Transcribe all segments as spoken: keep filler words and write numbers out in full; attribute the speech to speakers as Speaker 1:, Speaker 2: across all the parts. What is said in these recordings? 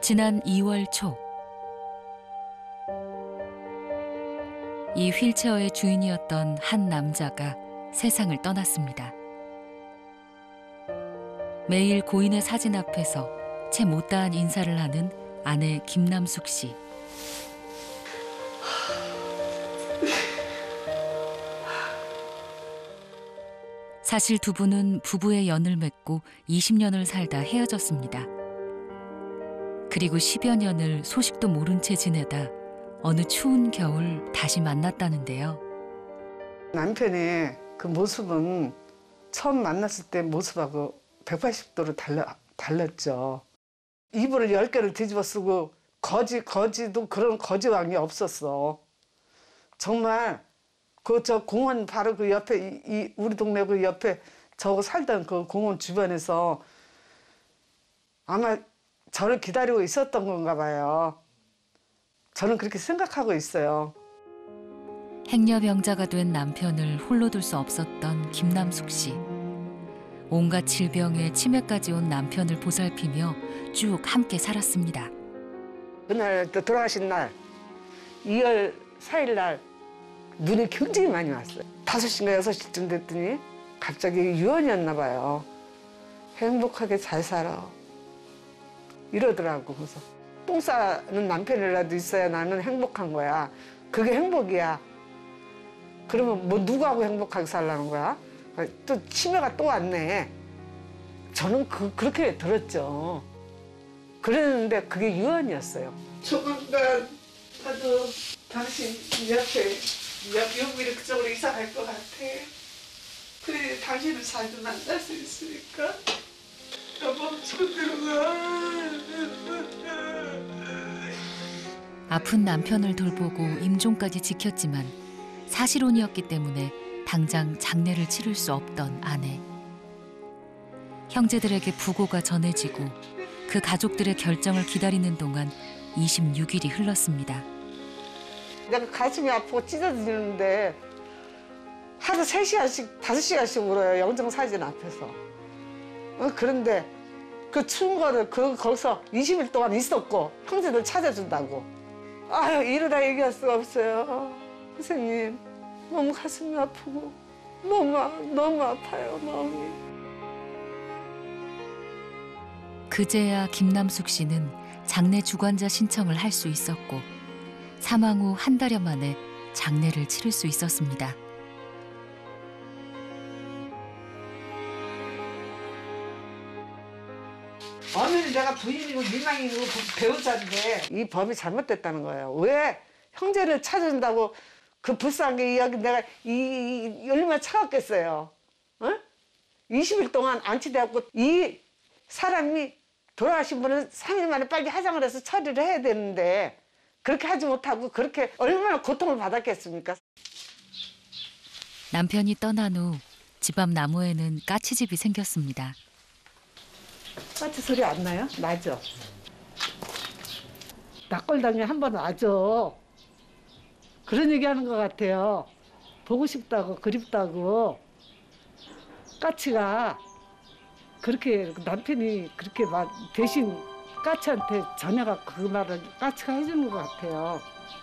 Speaker 1: 지난 이월 초, 이 휠체어의 주인이었던 한 남자가 세상을 떠났습니다. 매일 고인의 사진 앞에서 채 못다한 인사를 하는 아내 김남숙 씨. 사실 두 분은 부부의 연을 맺고 이십 년을 살다 헤어졌습니다. 그리고 십여 년을 소식도 모른 채 지내다 어느 추운 겨울 다시 만났다는데요.
Speaker 2: 남편의 그 모습은 처음 만났을 때 모습하고 백팔십 도로 달라, 달랐죠. 이불을 열 개를 뒤집어 쓰고 거지, 거지도 그런 거지왕이 없었어. 정말 그 저 공원 바로 그 옆에 이, 이 우리 동네 그 옆에 저 살던 그 공원 주변에서 아마 저를 기다리고 있었던 건가 봐요. 저는 그렇게 생각하고 있어요.
Speaker 1: 행여병자가 된 남편을 홀로 둘 수 없었던 김남숙 씨. 온갖 질병에 치매까지 온 남편을 보살피며 쭉 함께 살았습니다.
Speaker 2: 그날 또 돌아가신 날 이월 사일 날 눈이 굉장히 많이 왔어요. 다섯 시인가 여섯 시쯤 됐더니 갑자기 유언이었나 봐요. 행복하게 잘 살아. 이러더라고. 그래서 똥 싸는 남편이라도 있어야 나는 행복한 거야. 그게 행복이야. 그러면 뭐 누구하고 행복하게 살라는 거야? 또 치매가 또 왔네. 저는 그, 그렇게 들었죠. 그랬는데 그게 유언이었어요. 조만간 나도 당신 옆에 여기로 그쪽으로 이사 갈 것 같아. 그래 당신을 자주 만날 수 있으니까 여보 저대로 가.
Speaker 1: 아픈 남편을 돌보고 임종까지 지켰지만 사실혼이었기 때문에 당장 장례를 치를 수 없던 아내. 형제들에게 부고가 전해지고 그 가족들의 결정을 기다리는 동안 이십육 일이 흘렀습니다.
Speaker 2: 내가 가슴이 아프고 찢어지는데 하루 세 시간씩, 다섯 시간씩 울어요. 영정사진 앞에서. 어, 그런데 그 추운 거를 그, 거기서 이십 일 동안 있었고 형제들 찾아준다고. 아유, 이러다 얘기할 수가 없어요. 선생님, 너무 가슴이 아프고 너무, 너무 아파요, 마음이.
Speaker 1: 그제야 김남숙 씨는 장례 주관자 신청을 할 수 있었고 사망 후 한 달여 만에 장례를 치를 수 있었습니다.
Speaker 2: 어머니 내가 부인이고 민망이고 배우자인데 이 법이 잘못됐다는 거예요. 왜 형제를 찾아준다고 그 불쌍한 게 여기 내가 이, 이 얼마나 차갑겠어요. 어? 이십 일 동안 안치돼갖고 이 사람이 돌아가신 분은 삼 일 만에 빨리 화장을 해서 처리를 해야 되는데 그렇게 하지 못하고 그렇게 얼마나 고통을 받았겠습니까?
Speaker 1: 남편이 떠난 후 집 앞 나무에는 까치집이 생겼습니다.
Speaker 2: 까치 소리 안 나요? 나죠? 낯걸당에 한 번 와줘. 그런 얘기 하는 것 같아요. 보고 싶다고, 그립다고. 까치가 그렇게 남편이 그렇게 막 대신 까치한테 전해갖고 그 말을 까치가 해주는 것 같아요.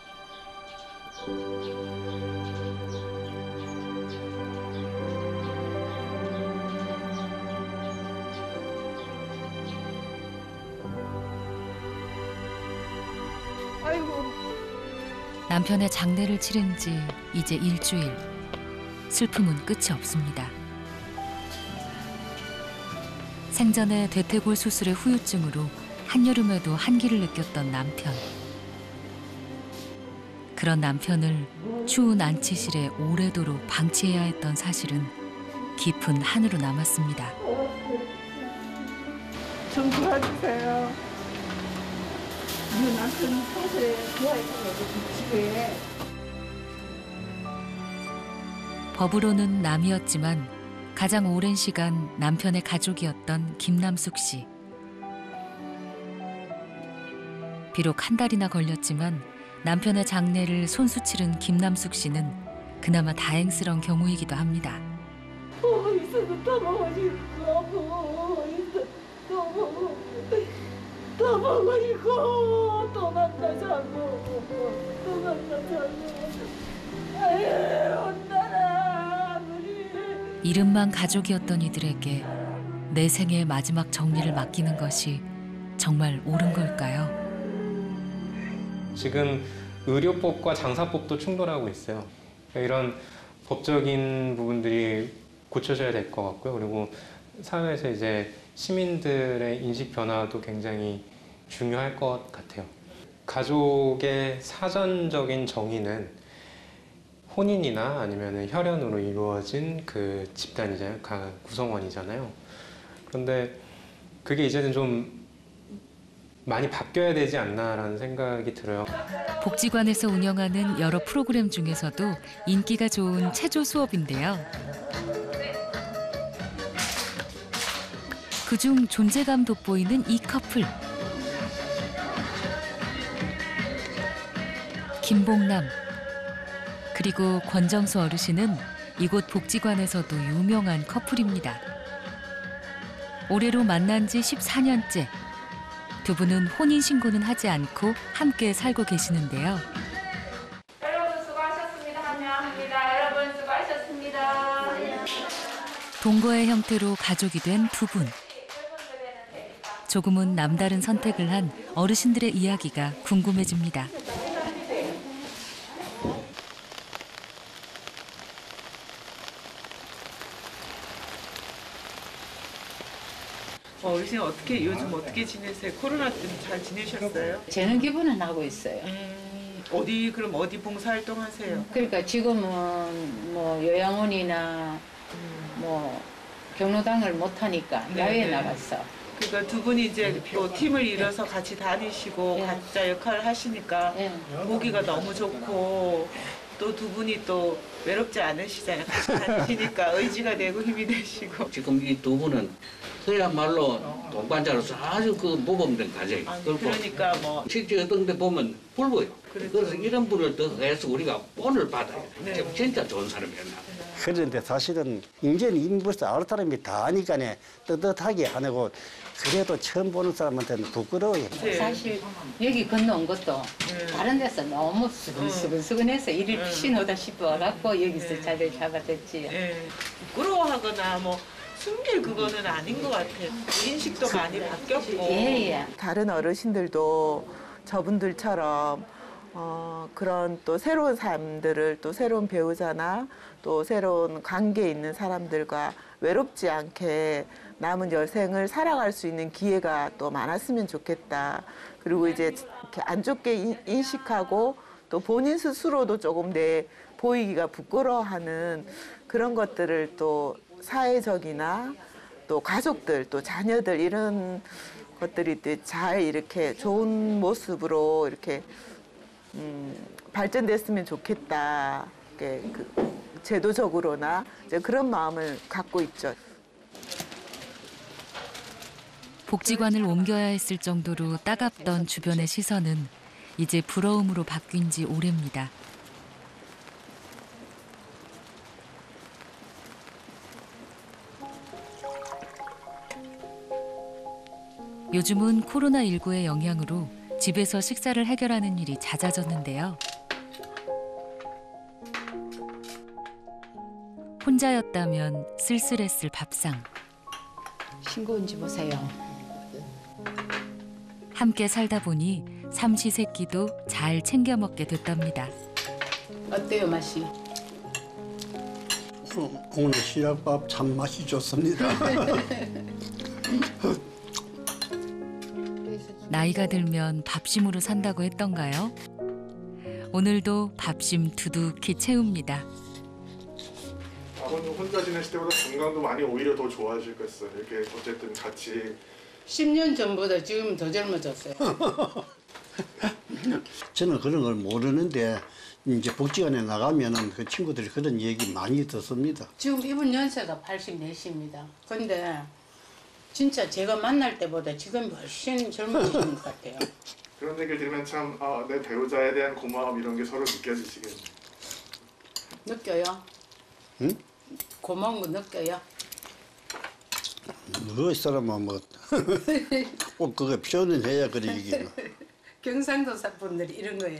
Speaker 2: 아이고.
Speaker 1: 남편의 장례를 치른 지 이제 일주일. 슬픔은 끝이 없습니다. 생전에 대퇴골 수술의 후유증으로 한여름에도 한기를 느꼈던 남편. 그런 남편을 추운 안치실에 오래도록 방치해야 했던 사실은 깊은 한으로 남았습니다.
Speaker 2: 좀 도와주세요. 이 남편은 평소에 좋아했던 거죠, 집에.
Speaker 1: 법으로는 남이었지만 가장 오랜 시간 남편의 가족이었던 김남숙 씨. 비록 한 달이나 걸렸지만 남편의 장례를 손수 치른 김남숙 씨는 그나마 다행스러운 경우이기도 합니다.
Speaker 2: 어, 있어도 떠나가지고, 있어, 너무.
Speaker 3: 또 보고 싶고 또 만나자고 또 만나자고. 아유 온나라 우리.
Speaker 1: 이름만 가족이었던 이들에게 내 생의 마지막 정리를 맡기는 것이 정말 옳은 걸까요?
Speaker 4: 지금 의료법과 장사법도 충돌하고 있어요. 이런 법적인 부분들이 고쳐져야 될 것 같고요. 그리고 사회에서 이제 시민들의 인식 변화도 굉장히 중요할 것 같아요. 가족의 사전적인 정의는 혼인이나 아니면 혈연으로 이루어진 그 집단이잖아요. 구성원이잖아요. 그런데 그게 이제는 좀 많이 바뀌어야 되지 않나라는 생각이 들어요.
Speaker 1: 복지관에서 운영하는 여러 프로그램 중에서도 인기가 좋은 체조 수업인데요. 그중 존재감 돋보이는 이 커플. 김봉남 그리고 권정수 어르신은 이곳 복지관에서도 유명한 커플입니다. 올해로 만난 지 십사 년째. 두 분은 혼인신고는 하지 않고 함께 살고 계시는데요.
Speaker 5: 여러분 수고하셨습니다. 환영합니다. 여러분 수고하셨습니다.
Speaker 1: 동거의 형태로 가족이 된 두 분. 조금은 남다른 선택을 한 어르신들의 이야기가 궁금해집니다.
Speaker 6: 어, 어르신 어떻게 요즘 어떻게 지내세요? 코로나 때문에 잘 지내셨어요?
Speaker 7: 재능 기부는 하고 있어요.
Speaker 6: 음, 어디 그럼 어디 봉사활동 하세요?
Speaker 7: 그러니까 지금은 뭐 요양원이나 뭐 경로당을 못 하니까
Speaker 6: 네,
Speaker 7: 야외에
Speaker 6: 네.
Speaker 7: 나가서.
Speaker 6: 그러니까 두 분이 이제 또 팀을 이뤄서 같이 다니시고
Speaker 7: 네.
Speaker 6: 각자 역할을 하시니까
Speaker 7: 네.
Speaker 6: 보기가 너무 좋고 또 두 분이 또 외롭지 않으시잖아요. 같이 다니시니까 의지가 되고 힘이 되시고.
Speaker 8: 지금 이 두 분은 그야말로 동반자로서 아주 그 모범된 가정.
Speaker 6: 아, 그러니까 뭐
Speaker 8: 실제 어떤 데 보면 불보요.
Speaker 6: 그렇죠.
Speaker 8: 그래서 이런 분을 더 해서 우리가 본을 받아야 돼.
Speaker 6: 네.
Speaker 8: 진짜 좋은 사람이야.
Speaker 9: 그런데 사실은 이제는 인부서 아는 사람이 다 아니까 떳떳하게 하고 그래도 처음 보는 사람한테는 부끄러워요.
Speaker 6: 네.
Speaker 7: 사실 여기 건너온 것도
Speaker 6: 네.
Speaker 7: 다른 데서 너무 수근수근수근해서 일을 피신 오다 싶어갖고 여기서
Speaker 6: 네.
Speaker 7: 자리를 잡아줬지.
Speaker 6: 예, 부끄러워하거나 뭐 숨길 그거는 아닌 것 같아요. 인식도 많이 바뀌었고.
Speaker 7: 예, 예.
Speaker 10: 다른 어르신들도 저분들처럼 어, 그런 또 새로운 사람들을 또 새로운 배우자나 또 새로운 관계에 있는 사람들과 외롭지 않게 남은 여생을 살아갈 수 있는 기회가 또 많았으면 좋겠다. 그리고 이제 이렇게 안 좋게 인- 인식하고 또 본인 스스로도 조금 내 보이기가 부끄러워하는 그런 것들을 또 사회적이나 또 가족들 또 자녀들 이런 것들이 또 잘 이렇게 좋은 모습으로 이렇게 음, 발전됐으면 좋겠다. 이렇게 그 제도적으로나 이제 그런 마음을 갖고 있죠.
Speaker 1: 복지관을 옮겨야 했을 정도로 따갑던 주변의 시선은 이제 부러움으로 바뀐 지 오래입니다. 요즘은 코로나십구의 영향으로 집에서 식사를 해결하는 일이 잦아졌는데요. 혼자였다면 쓸쓸했을 밥상.
Speaker 7: 싱거운지 보세요.
Speaker 1: 함께 살다 보니 삼시세끼도 잘 챙겨 먹게 됐답니다.
Speaker 7: 어때요, 맛이?
Speaker 9: 어, 오늘 시락밥 참 맛이 좋습니다.
Speaker 1: 나이가 들면 밥심으로 산다고 했던가요? 오늘도 밥심 두둑히 채웁니다.
Speaker 11: 아버님 혼자 지내실 때보다 건강도 많이 오히려 더 좋아지겠어요. 이렇게 어쨌든 같이.
Speaker 7: 십 년 전보다 지금 더 젊어졌어요.
Speaker 9: 저는 그런 걸 모르는데 이제 복지관에 나가면은 그 친구들이 그런 얘기 많이 듣습니다.
Speaker 7: 지금 이분 연세가 팔십사입니다. 근데 진짜 제가 만날 때보다 지금 훨씬 젊어지신 것 같아요.
Speaker 11: 그런 얘기를 들으면 참 아, 내 배우자에 대한 고마움 이런 게 서로 느껴지시겠네요.
Speaker 7: 느껴요?
Speaker 9: 응?
Speaker 7: 고마운 거 느껴요?
Speaker 9: 뭐, 이 사람은 뭐, 꼭 그거 표현은 해야 그래, 이게.
Speaker 7: 경상도 사람들이 이런 거예요.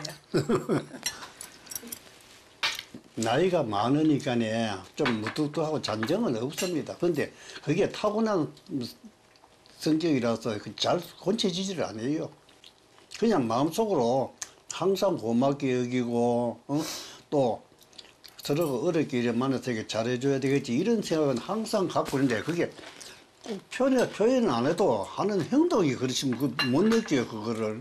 Speaker 9: 나이가 많으니까네, 좀 무뚝뚝하고 잔정은 없습니다. 근데 그게 타고난 성격이라서 잘 고쳐지지를 않아요. 그냥 마음속으로 항상 고맙게 여기고, 어? 또 서로가 어렵게 이래 만나서 이렇게 잘해줘야 되겠지. 이런 생각은 항상 갖고 있는데 그게 꼭 표현, 표현 안 해도 하는 행동이 그렇지만 그 못 느껴요, 그거를.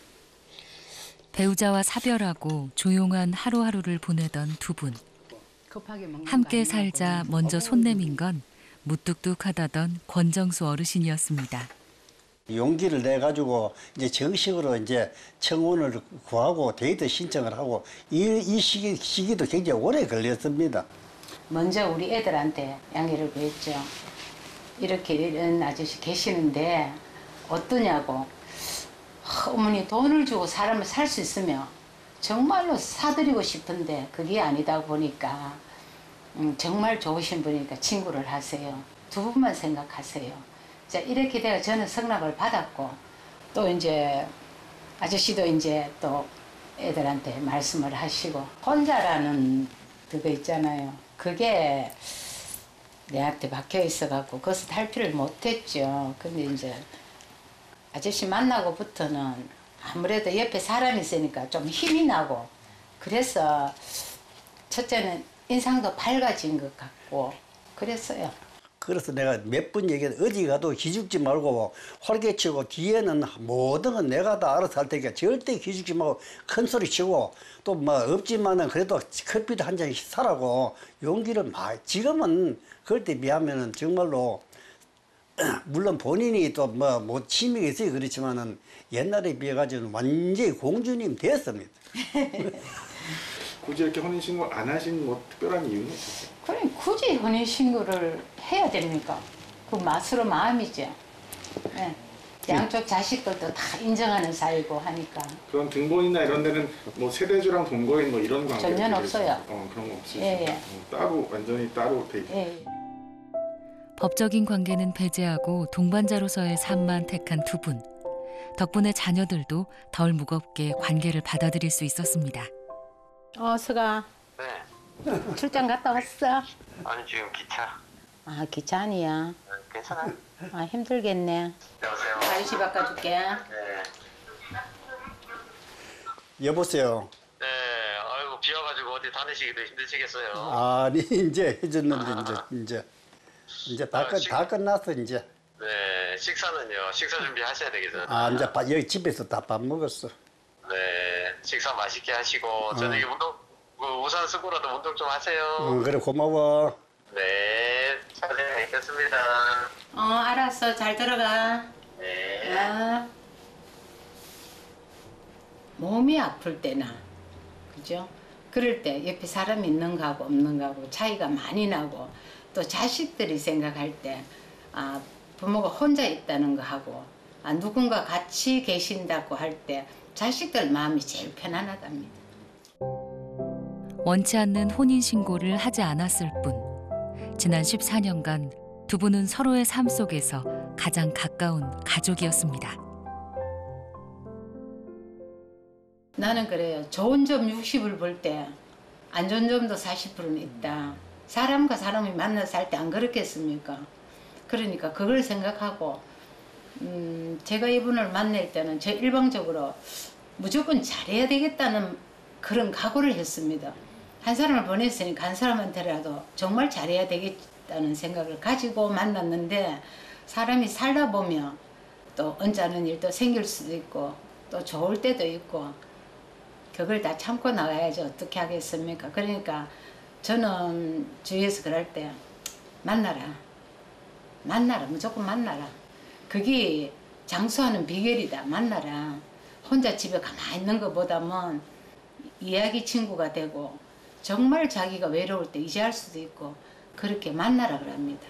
Speaker 1: 배우자와 사별하고 조용한 하루하루를 보내던 두 분. 함께 살자 먼저 손 내민 건 무뚝뚝하다던 권정수 어르신이었습니다.
Speaker 9: 용기를 내 가지고 이제 정식으로 이제 청혼을 구하고 데이트 신청을 하고 이, 이 시기 시기도 굉장히 오래 걸렸습니다.
Speaker 7: 먼저 우리 애들한테 양해를 구했죠. 이렇게 이런 아저씨 계시는데 어떠냐고. 어머니 돈을 주고 사람을 살 수 있으면 정말로 사드리고 싶은데 그게 아니다 보니까 음, 정말 좋으신 분이니까 친구를 하세요. 두 분만 생각하세요. 자, 이렇게 돼서 저는 성납을 받았고 또 이제 아저씨도 이제 또 애들한테 말씀을 하시고 혼자라는 그거 있잖아요. 그게 내한테 박혀 있어갖고 그것을 탈피를 못했죠. 근데 이제 아저씨 만나고부터는 아무래도 옆에 사람이 있으니까 좀 힘이 나고 그래서 첫째는 인상도 밝아진 것 같고 그랬어요.
Speaker 9: 그래서 내가 몇 번 얘기해 어디 가도 기죽지 말고 활개치고 뒤에는 모든 건 내가 다 알아서 할 테니까 절대 기죽지 말고 큰 소리 치고 또 뭐 없지만은 그래도 커피도 한 잔 사라고 용기를 막 지금은 그럴 때 비하면은 정말로 물론 본인이 또 뭐 뭐 취미가 있어요 그렇지만은 옛날에 비해 가지고는 완전히 공주님 됐습니다.
Speaker 11: 굳이 이렇게 혼인신고 안 하신 뭐 특별한 이유는 있었어요?
Speaker 7: 그래 굳이 혼인신고를 해야 됩니까? 그 맛으로 마음이죠. 네. 양쪽 자식들도 다 인정하는 사이고 하니까.
Speaker 11: 그런 등본이나 이런 데는 뭐 세대주랑 동거인 뭐 이런 관계
Speaker 7: 전혀 없어요.
Speaker 11: 어 그런 거 없으시죠?
Speaker 7: 예, 예.
Speaker 11: 어, 따로 완전히 따로 돼 있어요.
Speaker 7: 예.
Speaker 1: 법적인 관계는 배제하고 동반자로서의 삶만 택한 두 분. 덕분에 자녀들도 덜 무겁게 관계를 받아들일 수 있었습니다.
Speaker 7: 어, 수가.
Speaker 12: 네.
Speaker 7: 출장 갔다 왔어?
Speaker 12: 아니 지금 기차.
Speaker 7: 아, 기차 아니야.
Speaker 12: 네, 괜찮아요?
Speaker 7: 아, 힘들겠네.
Speaker 12: 여보세요.
Speaker 7: 아저씨 바꿔줄게.
Speaker 12: 네.
Speaker 9: 여보세요.
Speaker 12: 네. 아이고 비와가지고 어디 다니시기도 힘드시겠어요.
Speaker 9: 아니 이제 해줬는데
Speaker 12: 아.
Speaker 9: 이제 이제 이제 다,
Speaker 12: 아,
Speaker 9: 끝,
Speaker 12: 식-
Speaker 9: 다 끝났어 이제.
Speaker 12: 네. 식사는요. 식사 준비하셔야 되겠어요.
Speaker 9: 아 이제 밥, 여기 집에서 다 밥 먹었어.
Speaker 12: 네. 식사 맛있게 하시고 저녁에 운동 그 우산 쓰고라도 운동 좀 하세요.
Speaker 9: 응, 그래 고마워.
Speaker 12: 네. 잘 뵙겠습니다.
Speaker 7: 어, 알았어. 잘 들어가.
Speaker 12: 네.
Speaker 7: 아. 몸이 아플 때나, 그죠? 그럴 때 옆에 사람이 있는 거하고 없는 거하고 차이가 많이 나고 또 자식들이 생각할 때 아, 부모가 혼자 있다는 거하고 아, 누군가 같이 계신다고 할 때 자식들 마음이 제일 편안하답니다.
Speaker 1: 원치 않는 혼인신고를 하지 않았을 뿐 지난 십사 년간 두 분은 서로의 삶 속에서 가장 가까운 가족이었습니다.
Speaker 7: 나는 그래요. 좋은 점 육십을 볼 때 안 좋은 점도 사십 퍼센트는 있다. 사람과 사람이 만나서 할 때 안 그렇겠습니까? 그러니까 그걸 생각하고 음, 제가 이분을 만날 때는 저 일방적으로 무조건 잘해야 되겠다는 그런 각오를 했습니다. 한 사람을 보냈으니까 한 사람한테라도 정말 잘해야 되겠다는 생각을 가지고 만났는데 사람이 살다 보면 또 언짢은 일도 생길 수도 있고 또 좋을 때도 있고 그걸 다 참고 나가야지 어떻게 하겠습니까? 그러니까 저는 주위에서 그럴 때 만나라. 만나라. 무조건 만나라. 그게 장수하는 비결이다. 만나라. 혼자 집에 가만히 있는 것보다는 이야기 친구가 되고 정말 자기가 외로울 때 의지할 수도 있고 그렇게 만나라 그럽니다.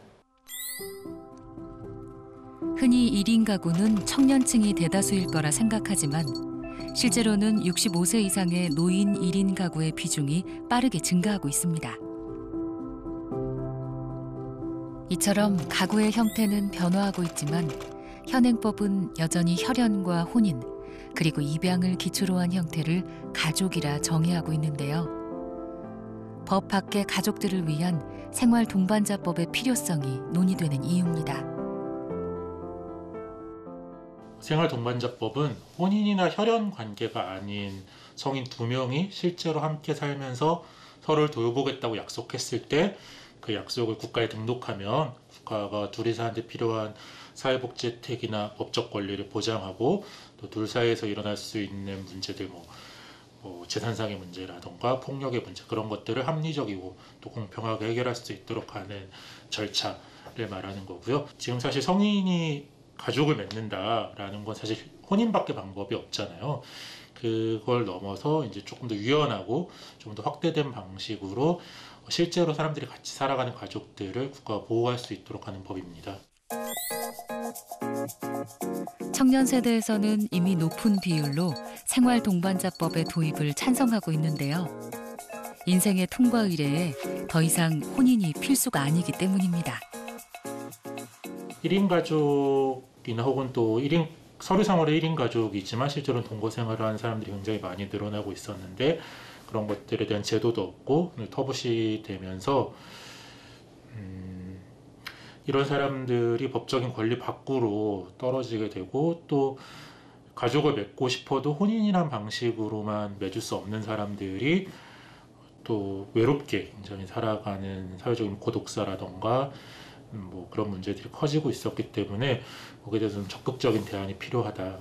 Speaker 1: 흔히 일 인 가구는 청년층이 대다수일 거라 생각하지만 실제로는 육십오 세 이상의 노인 일 인 가구의 비중이 빠르게 증가하고 있습니다. 이처럼 가구의 형태는 변화하고 있지만 현행법은 여전히 혈연과 혼인, 그리고 입양을 기초로 한 형태를 가족이라 정의하고 있는데요. 법 밖의 가족들을 위한 생활 동반자법의 필요성이 논의되는 이유입니다.
Speaker 13: 생활 동반자법은 혼인이나 혈연 관계가 아닌 성인 두 명이 실제로 함께 살면서 서로를 돌보겠다고 약속했을 때 그 약속을 국가에 등록하면 국가가 둘이 사는데 필요한 사회복지 혜택이나 법적 권리를 보장하고 또 둘 사이에서 일어날 수 있는 문제들, 뭐, 뭐 재산상의 문제라던가 폭력의 문제, 그런 것들을 합리적이고 또 공평하게 해결할 수 있도록 하는 절차를 말하는 거고요. 지금 사실 성인이 가족을 맺는다라는 건 사실 혼인밖에 방법이 없잖아요. 그걸 넘어서 이제 조금 더 유연하고 좀 더 확대된 방식으로 실제로 사람들이 같이 살아가는 가족들을 국가가 보호할 수 있도록 하는 법입니다.
Speaker 1: 청년 세대에서는 이미 높은 비율로 생활 동반자법의 도입을 찬성하고 있는데요. 인생의 통과 의례에 더 이상 혼인이 필수가 아니기 때문입니다.
Speaker 13: 일 인 가족이나 혹은 또 일 인 서류상으로 일 인 가족이지만 실제로는 동거 생활을 하는 사람들이 굉장히 많이 늘어나고 있었는데 그런 것들에 대한 제도도 없고 터부시되면서 음, 이런 사람들이 법적인 권리 밖으로 떨어지게 되고 또 가족을 맺고 싶어도 혼인이란 방식으로만 맺을 수 없는 사람들이 또 외롭게 굉장히 살아가는 사회적인 고독사라던가 뭐 그런 문제들이 커지고 있었기 때문에 거기에 대해서 좀 적극적인 대안이 필요하다.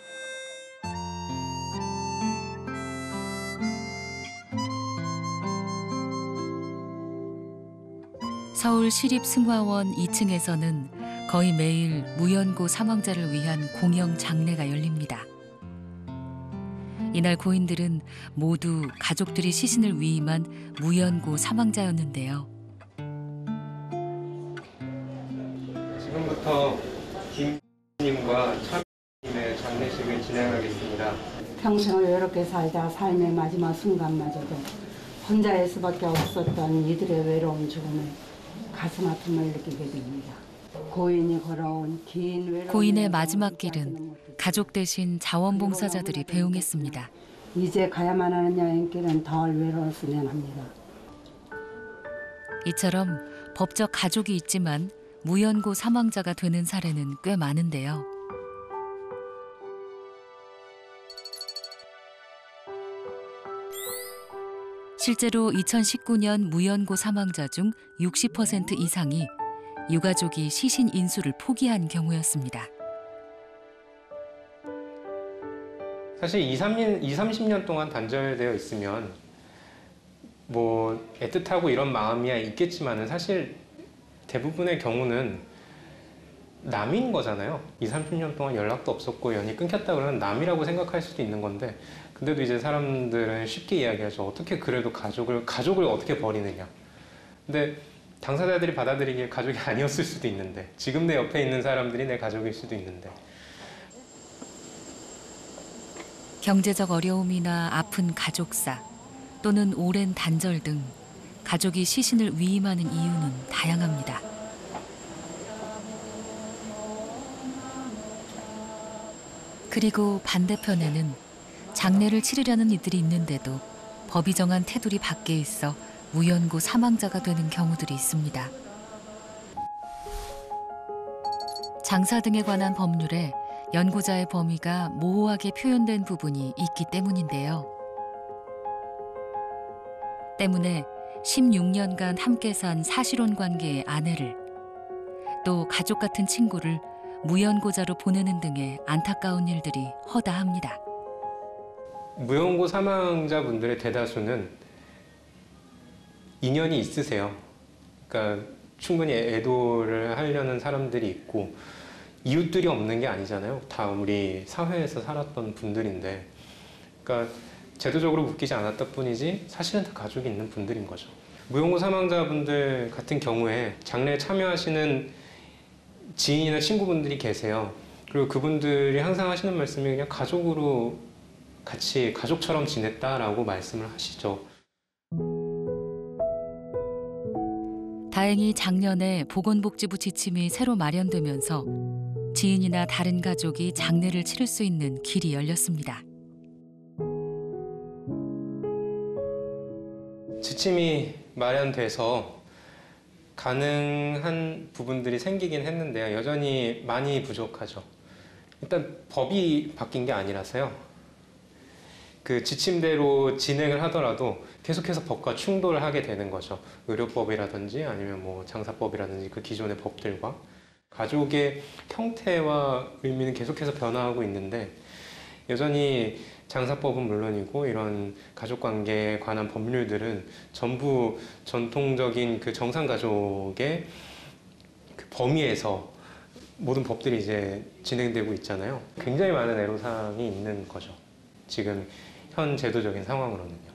Speaker 1: 서울시립승화원 이 층에서는 거의 매일 무연고 사망자를 위한 공영 장례가 열립니다. 이날 고인들은 모두 가족들이 시신을 위임한 무연고 사망자였는데요.
Speaker 4: 지금부터 김님과 차님의 장례식을 진행하겠습니다.
Speaker 14: 평생을 외롭게 살다 삶의 마지막 순간마저도 혼자일 수밖에 없었던 이들의 외로운 죽음에 가슴 아픔을 느끼게 됩니다. 고인이 걸어온 긴 외로운
Speaker 1: 고인의 마지막 길은 가족 대신 자원봉사자들이 배웅했습니다.
Speaker 14: 이제 가야만 하는 여행길은 덜 외로웠으면 합니다.
Speaker 1: 이처럼 법적 가족이 있지만 무연고 사망자가 되는 사례는 꽤 많은데요. 실제로 이천십구 년 무연고 사망자 중 육십 퍼센트 이상이 유가족이 시신 인수를 포기한 경우였습니다.
Speaker 4: 사실 이삼, 삼십 년 동안 단절되어 있으면 뭐 애틋하고 이런 마음이야 있겠지만은 사실 대부분의 경우는 남인 거잖아요. 이삼십 년 동안 연락도 없었고 연이 끊겼다 그러면 남이라고 생각할 수도 있는 건데 근데도 이제 사람들은 쉽게 이야기하죠. 어떻게 그래도 가족을 가족을 어떻게 버리느냐. 근데 당사자들이 받아들이기에 가족이 아니었을 수도 있는데 지금 내 옆에 있는 사람들이 내 가족일 수도 있는데
Speaker 1: 경제적 어려움이나 아픈 가족사 또는 오랜 단절 등 가족이 시신을 위임하는 이유는 다양합니다. 그리고 반대편에는 장례를 치르려는 이들이 있는데도 법이 정한 테두리 밖에 있어 무연고 사망자가 되는 경우들이 있습니다. 장사 등에 관한 법률에 연고자의 범위가 모호하게 표현된 부분이 있기 때문인데요. 때문에 십육 년간 함께 산 사실혼 관계의 아내를 또 가족 같은 친구를 무연고자로 보내는 등의 안타까운 일들이 허다합니다.
Speaker 4: 무연고 사망자분들의 대다수는 인연이 있으세요. 그러니까 충분히 애도를 하려는 사람들이 있고 이웃들이 없는 게 아니잖아요. 다 우리 사회에서 살았던 분들인데 그러니까 제도적으로 묶이지 않았다 뿐이지 사실은 다 가족이 있는 분들인 거죠. 무연고 사망자분들 같은 경우에 장례에 참여하시는 지인이나 친구분들이 계세요. 그리고 그분들이 항상 하시는 말씀이 그냥 가족으로 같이 가족처럼 지냈다라고 말씀을 하시죠.
Speaker 1: 다행히 작년에 보건복지부 지침이 새로 마련되면서 지인이나 다른 가족이 장례를 치를 수 있는 길이 열렸습니다.
Speaker 4: 지침이 마련돼서 가능한 부분들이 생기긴 했는데요. 여전히 많이 부족하죠. 일단 법이 바뀐 게 아니라서요. 그 지침대로 진행을 하더라도 계속해서 법과 충돌을 하게 되는 거죠. 의료법이라든지 아니면 뭐 장사법이라든지 그 기존의 법들과. 가족의 형태와 의미는 계속해서 변화하고 있는데 여전히 장사법은 물론이고 이런 가족관계에 관한 법률들은 전부 전통적인 그 정상가족의 그 범위에서 모든 법들이 이제 진행되고 있잖아요. 굉장히 많은 애로사항이 있는 거죠. 지금 현 제도적인 상황으로는요.